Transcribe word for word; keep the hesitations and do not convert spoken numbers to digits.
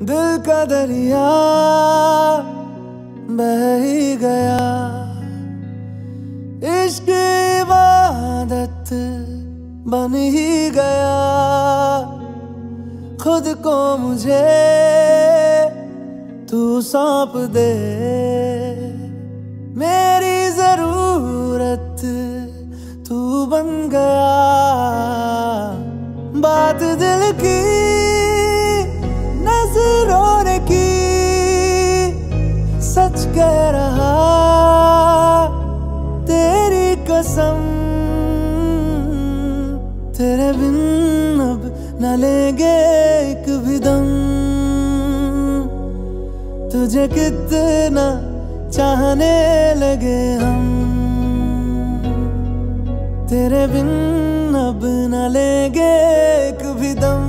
दिल का दरिया बह ही गया, इश्क इबादत बन ही गया। खुद को मुझे तू सौंप दे, मेरी जरूरत तू बन गया। बात दिल की नजरों ने की, सच कह रहा तेरी कसम। तेरे बिन अब न लेंगे एक भी दम, तुझे कितना चाहने लगे हम। तेरे बिन अब न लेंगे एक भी दम,